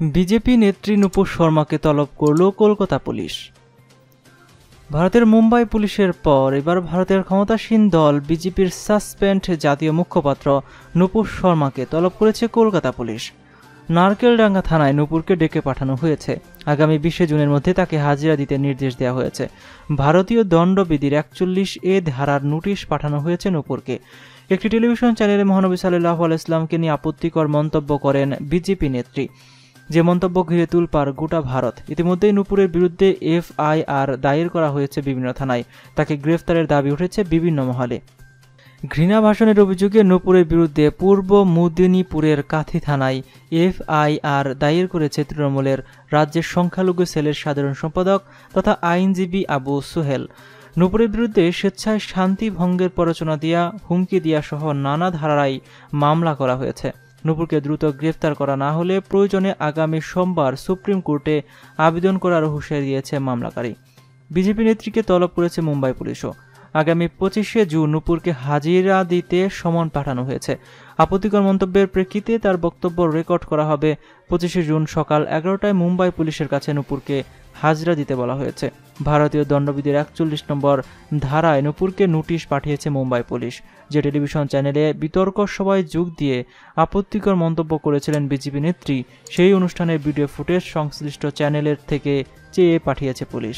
BJP নেত্রী নূপুর শর্মাকে তলব করল কলকাতা পুলিশ। ভারতের মুম্বাই পুলিশের পর এবার ভারতের ক্ষমতাসীন দল বিজেপির সাসপেন্ড জাতীয় মুখপাত্র নূপুর শর্মাকে তলব করেছে কলকাতা পুলিশ। নারকেলডাঙ্গা থানায় নূপুরকে ডেকে পাঠানো হয়েছে। আগামী 20 জুনের মধ্যে তাকে হাজিরা দিতে নির্দেশ দেওয়া হয়েছে। ভারতীয় দণ্ডবিধির 41A ধারার নোটিশ পাঠানো হয়েছে নূপুরকে। একটি টেলিভিশন চ্যানেলে মহানবী সাল্লাল্লাহু আলাইহি ওয়াসাল্লামকে নিয়ে আপত্তিকর মন্তব্য করেন বিজেপি নেত্রী, যে মন্তব্য ঘিরে তুলপাড় গোটা ভারত। ইতিমধ্যেই নূপুরের বিরুদ্ধে FIR দায়ের করা হয়েছে বিভিন্ন থানায়। তাকে গ্রেফতারের দাবি উঠেছে বিভিন্ন মহলে। ঘৃণা ভাষণের অভিযোগে নূপুরের বিরুদ্ধে পূর্ব মেদিনীপুরের কাথি থানায় FIR দায়ের করেছে তৃণমূলের রাজ্যের সংখ্যালঘু সেলের সাধারণ সম্পাদক তথা আইনজীবী আবু সোহেল। নূপুরের বিরুদ্ধে স্বেচ্ছায় শান্তি ভঙ্গের প্ররোচনা দিয়া, হুমকি দিয়া সহ নানা ধারায় মামলা করা হয়েছে। নূপুরকে দ্রুত গ্রেফতার করা না হলে প্রয়োজনে আগামী সোমবার সুপ্রিম কোর্টে আবেদন করার হুঁশিয়ারি দিয়েছে মামলাকারী। বিজেপি নেত্রীকে তলব করেছে মুম্বাই পুলিশও। আগামী 25শে জুন নূপুরকে হাজিরা দিতে সমন পাঠানো হয়েছে। আপত্তিকর মন্তব্যের প্রেক্ষিতে তার বক্তব্য রেকর্ড করা হবে। 25শে জুন সকাল 11টায় মুম্বাই পুলিশের কাছে নূপুরকে হাজিরা দিতে বলা হয়েছে। ভারতীয় দণ্ডবিধির 41 নম্বর ধারায় নূপুরকে নোটিশ পাঠিয়েছে মুম্বাই পুলিশ। যে টেলিভিশন চ্যানেলে বিতর্ক সভায় যোগ দিয়ে আপত্তিকর মন্তব্য করেছিলেন বিজেপি নেত্রী, সেই অনুষ্ঠানের ভিডিও ফুটেজ সংশ্লিষ্ট চ্যানেলের থেকে চেয়ে পাঠিয়েছে পুলিশ।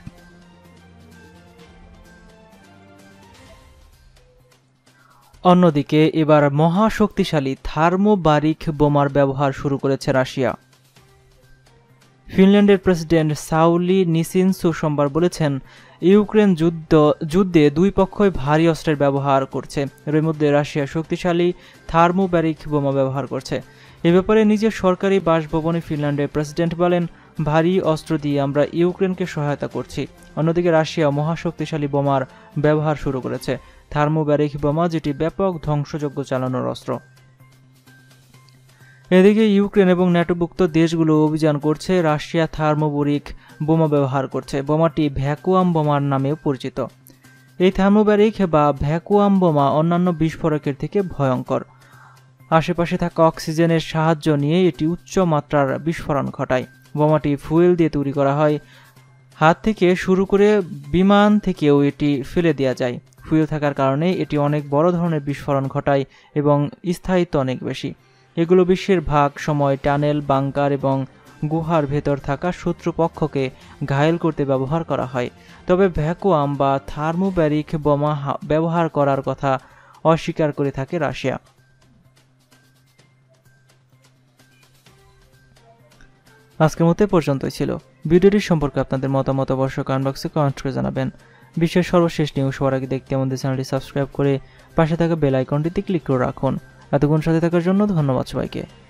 অন্যদিকে এবার মহাশক্তিশালী থার্মোবারিক বোমার ব্যবহার শুরু করেছে রাশিয়া। ফিনল্যান্ডের প্রেসিডেন্ট সাউলি নিসিনসু সোমবার বলেছেন, ইউক্রেন যুদ্ধে দুই পক্ষই ভারী অস্ত্রের ব্যবহার করছে। এর মধ্যে রাশিয়া শক্তিশালী থার্মোবারিক বোমা ব্যবহার করছে। এ ব্যাপারে নিজের সরকারি বাসভবনে ফিনল্যান্ডের প্রেসিডেন্ট বলেন, ভারী অস্ত্র দিয়ে আমরা ইউক্রেনকে সহায়তা করছি। অন্যদিকে রাশিয়া মহাশক্তিশালী বোমার ব্যবহার শুরু করেছে। থার্মোবারিক বোমা, যেটি ব্যাপক ধ্বংসযজ্ঞ চালানোর অস্ত্র। এদিকে ইউক্রেন এবং ন্যাটোভুক্ত দেশগুলো অভিযান করছে। রাশিয়া থার্মোবারিক বোমা ব্যবহার করছে। বোমাটি ভ্যাকুয়াম বোমার নামেও পরিচিত। এই থার্মোবারিক বা ভ্যাকুয়াম বোমা অন্যান্য বিস্ফোরকের থেকে ভয়ঙ্কর। আশেপাশে থাকা অক্সিজেনের সাহায্য নিয়ে এটি উচ্চ মাত্রার বিস্ফোরণ ঘটায়। বোমাটি ফুয়েল দিয়ে তৈরি করা হয়। হাত থেকে শুরু করে বিমান থেকেও এটি ফেলে দেওয়া যায়। ফুয়েল থাকার কারণে এটি অনেক বড় ধরনের বিস্ফোরণ ঘটায় এবং স্থায়িত্ব অনেক বেশি। এগুলো বেশিরভাগ সময় টানেল, বাংকার এবং গুহার ভেতর থাকা শত্রুপক্ষকে ঘায়েল করতে ব্যবহার করা হয়। তবে ভ্যাকুয়াম বা থার্মোবারিক বোমা ব্যবহার করার কথা অস্বীকার করে থাকে রাশিয়া। আজকের মতো পর্যন্তই ছিল। ভিডিওটি সম্পর্কে আপনাদের মতামত অবশ্যই কমেন্ট বক্সে কমেন্ট করে জানাবেন। বিশ্বের সর্বশেষ নিউজ সবার আগে দেখতে আমাদের চ্যানেলটি সাবস্ক্রাইব করে পাশে থাকা বেল আইকনটিতে ক্লিক করে রাখুন। এতক্ষণ সাথে থাকার জন্য ধন্যবাদ সবাইকে।